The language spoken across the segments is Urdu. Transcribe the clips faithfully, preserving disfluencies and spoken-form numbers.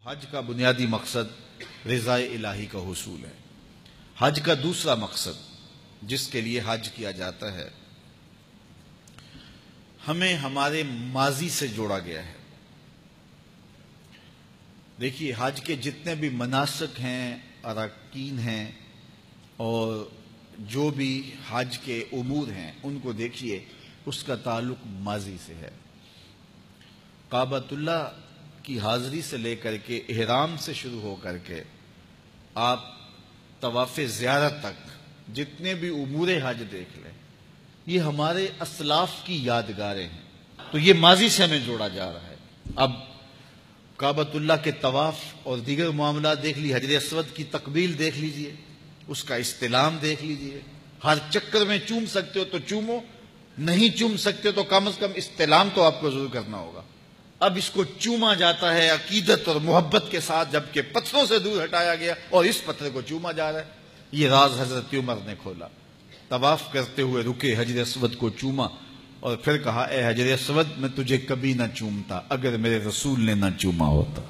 حج کا بنیادی مقصد رضا الہی کا حصول ہے۔ حج کا دوسرا مقصد جس کے لیے حج کیا جاتا ہے، ہمیں ہمارے ماضی سے جوڑا گیا ہے۔ دیکھیے، حج کے جتنے بھی مناسک ہیں، اراکین ہیں، اور جو بھی حج کے امور ہیں، ان کو دیکھیے، اس کا تعلق ماضی سے ہے۔ کعبۃ اللہ کی حاضری سے لے کر کے احرام سے شروع ہو کر کے آپ طواف زیارت تک جتنے بھی امور حج دیکھ لیں، یہ ہمارے اسلاف کی یادگاریں ہیں، تو یہ ماضی سے ہمیں جوڑا جا رہا ہے۔ اب کعبۃ اللہ کے طواف اور دیگر معاملات دیکھ لیجیے، حجر اسود کی تقبیل دیکھ لیجیے، اس کا استلام دیکھ لیجیے۔ ہر چکر میں چوم سکتے ہو تو چومو، نہیں چوم سکتے تو کم از کم استلام تو آپ کو ضرور کرنا ہوگا۔ اب اس کو چوما جاتا ہے عقیدت اور محبت کے ساتھ، جبکہ پتھروں سے دور ہٹایا گیا اور اس پتھر کو چوما جا رہا ہے۔ یہ راز حضرت عمر نے کھولا، طواف کرتے ہوئے رکے، حجر اسود کو چوما اور پھر کہا، اے حجر اسود، میں تجھے کبھی نہ چومتا اگر میرے رسول نے نہ چوما ہوتا۔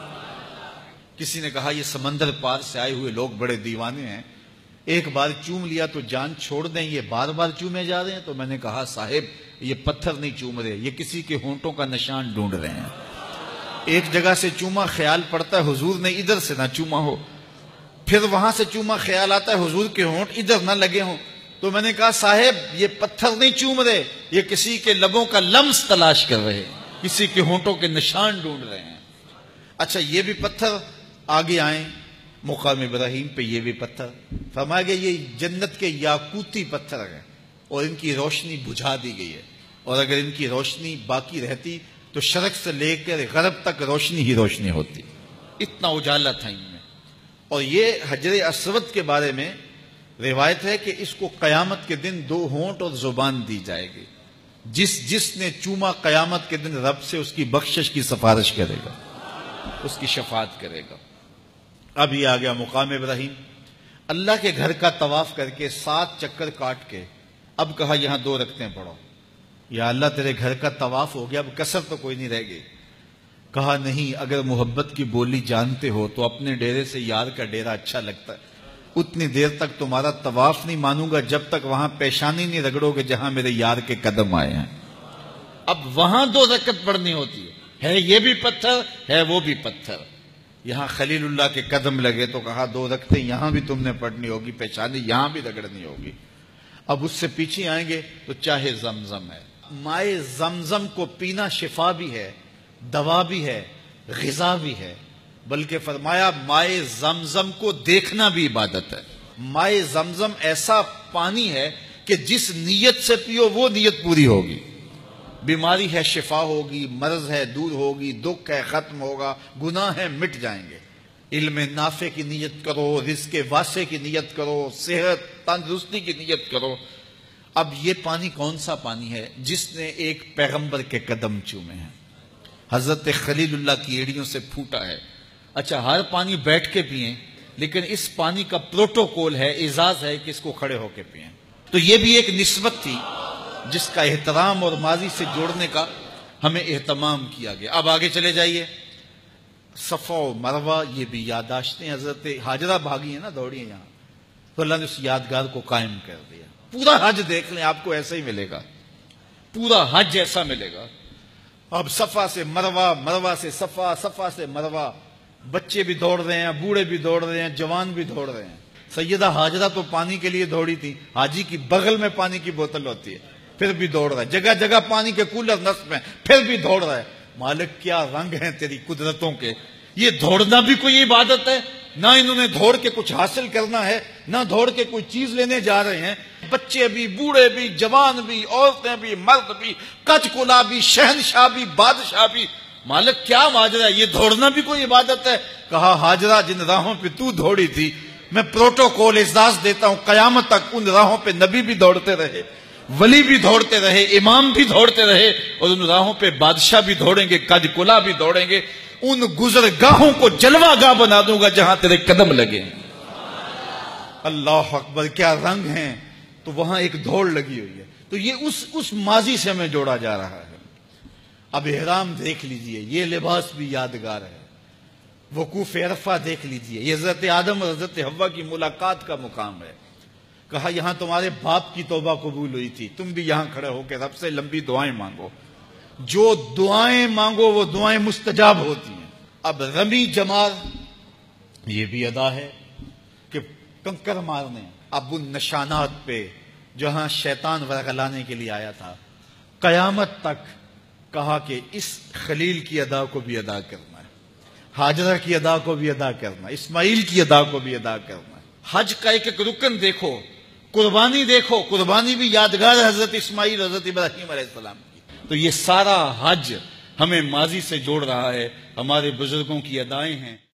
کسی نے کہا، یہ سمندر پار سے آئے ہوئے لوگ بڑے دیوانے ہیں، ایک بار چوم لیا تو جان چھوڑ دیں، یہ بار بار چومے جا رہے ہیں۔ تو میں نے کہا، صاحب، یہ پتھر نہیں چوم رہے، یہ کسی کے ہونٹوں کا نشان ڈھونڈ رہے ہیں۔ ایک جگہ سے چوما، خیال پڑتا ہے حضور نے ادھر سے نہ چوما ہو، پھر وہاں سے چوما، خیال آتا ہے حضور کے ہونٹ ادھر نہ لگے ہوں۔ تو میں نے کہا، صاحب، یہ پتھر نہیں چوم رہے، یہ کسی کے لبوں کا لمس تلاش کر رہے ہیں، کسی کے ہونٹوں کے نشان ڈھونڈ رہے ہیں۔ اچھا، یہ بھی پتھر آگے آئیں، مقام ابراہیم پہ یہ بھی پتھر، فرمایا گیا یہ جنت کے یاقوتی پتھر ہیں اور ان کی روشنی بجھا دی گئی ہے، اور اگر ان کی روشنی باقی رہتی تو شرق سے لے کر غرب تک روشنی ہی روشنی ہوتی، اتنا اجالا تھا ان میں۔ اور یہ حجر اسود کے بارے میں روایت ہے کہ اس کو قیامت کے دن دو ہونٹ اور زبان دی جائے گی، جس جس نے چوما قیامت کے دن رب سے اس کی بخشش کی سفارش کرے گا، اس کی شفاعت کرے گا۔ اب یہ آ گیا مقام ابراہیم، اللہ کے گھر کا طواف کر کے سات چکر کاٹ کے اب کہا، یہاں دو رکعتیں پڑھو۔ یا اللہ، تیرے گھر کا طواف ہو گیا، اب کسر تو کوئی نہیں رہ گئی۔ کہا، نہیں، اگر محبت کی بولی جانتے ہو تو اپنے ڈیرے سے یار کا ڈیرا اچھا لگتا ہے، اتنی دیر تک تمہارا طواف نہیں مانوں گا جب تک وہاں پیشانی نہیں رگڑو گے جہاں میرے یار کے قدم آئے ہیں۔ اب وہاں دو رکعت پڑھنی ہوتی ہے، ہے یہ بھی پتھر ہے وہ بھی پتھر۔ یہاں خلیل اللہ کے قدم لگے تو کہا، دو رکعتیں یہاں بھی تم نے پڑھنی ہوگی، پیشانی یہاں بھی رگڑنی ہوگی۔ اب اس سے پیچھے آئیں گے تو چاہے زمزم ہے، مائے زمزم کو پینا شفا بھی ہے، دوا بھی ہے، غذا بھی ہے، بلکہ فرمایا مائے زمزم کو دیکھنا بھی عبادت ہے۔ مائے زمزم ایسا پانی ہے کہ جس نیت سے پیو وہ نیت پوری ہوگی، بیماری ہے شفا ہوگی، مرض ہے دور ہوگی، دکھ ہے ختم ہوگا، گناہ ہے مٹ جائیں گے۔ علم نافع کی نیت کرو، رزق واسع کی نیت کرو، صحت تندرستی کی نیت کرو۔ اب یہ پانی کون سا پانی ہے؟ جس نے ایک پیغمبر کے قدم چومے ہیں، حضرت خلیل اللہ کی ایڑیوں سے پھوٹا ہے۔ اچھا، ہر پانی بیٹھ کے پئیں، لیکن اس پانی کا پروٹوکول ہے، اعزاز ہے کہ اس کو کھڑے ہو کے پئیں۔ تو یہ بھی ایک نسبت تھی جس کا احترام اور ماضی سے جوڑنے کا ہمیں اہتمام کیا گیا۔ اب آگے چلے جائیے، صفا و مروہ، یہ بھی یادداشتیں حضرت حاجرہ بھاگی ہیں نا، دوڑی ہیں یہاں، تو اللہ نے اس یادگار کو قائم کر دیا۔ پورا حج دیکھ لیں، آپ کو ایسا ہی ملے گا، پورا حج ایسا ملے گا۔ اب صفا سے مروہ، مروہ سے صفا، صفا سے مروہ، بچے بھی دوڑ رہے ہیں، بوڑھے بھی دوڑ رہے ہیں، جوان بھی دوڑ رہے ہیں۔ سیدہ حاجرہ تو پانی کے لیے دوڑی تھی، حاجی کی بغل میں پانی کی بوتل ہوتی ہے، پھر بھی دوڑ رہا ہے، جگہ جگہ پانی کے کولر نصب ہیں، پھر بھی دوڑ رہا ہے۔ مالک، کیا رنگ ہیں تیری قدرتوں کے! یہ دوڑنا بھی کوئی عبادت ہے؟ نہ انہوں نے دوڑ کے کچھ حاصل کرنا ہے، نہ دوڑ کے کوئی چیز لینے جا رہے ہیں۔ بچے بھی، بوڑھے بھی، جوان بھی، عورتیں بھی، مرد بھی، کچ کلا بھی، شہنشاہ بھی، بادشاہ بھی۔ مالک، کیا ماجرا ہے؟ یہ دوڑنا بھی کوئی عبادت ہے؟ کہا، حاجرہ، جن راہوں پہ تو دوڑی تھی، میں پروٹوکول اعزاز دیتا ہوں، قیامت تک ان راہوں پہ نبی بھی دوڑتے رہے، ولی بھی دوڑتے رہے، امام بھی دوڑتے رہے، اور ان راہوں پہ بادشاہ بھی دوڑیں گے، کج کلا بھی دوڑیں گے۔ ان گزرگاہوں کو جلوہ گاہ بنا دوں گا جہاں تیرے قدم لگے۔ اللہ اکبر، کیا رنگ ہیں! تو وہاں ایک دوڑ لگی ہوئی ہے۔ تو یہ اس اس ماضی سے ہمیں جوڑا جا رہا ہے۔ اب احرام دیکھ لیجئے، یہ لباس بھی یادگار ہے، وقوف عرفہ دیکھ لیجئے، یہ حضرت آدم اور حضرت حوا کی ملاقات کا مقام ہے۔ کہا یہاں تمہارے باپ کی توبہ قبول ہوئی تھی، تم بھی یہاں کھڑے ہو کے رب سے لمبی دعائیں مانگو، جو دعائیں مانگو وہ دعائیں مستجاب ہوتی ہیں۔ اب رمی جمار یہ بھی ادا ہے کہ کنکر مارنے، اب ان نشانات پہ جہاں شیطان ورغلانے کے لیے آیا تھا، قیامت تک کہا کہ اس خلیل کی ادا کو بھی ادا کرنا ہے، ہاجرہ کی ادا کو بھی ادا کرنا ہے، اسماعیل کی ادا کو بھی ادا کرنا ہے۔ حج کا ایک ایک رکن دیکھو، قربانی دیکھو، قربانی بھی یادگار ہے حضرت اسماعیل حضرت ابراہیم علیہ السلام کی۔ تو یہ سارا حج ہمیں ماضی سے جوڑ رہا ہے، ہمارے بزرگوں کی ادائیں ہیں۔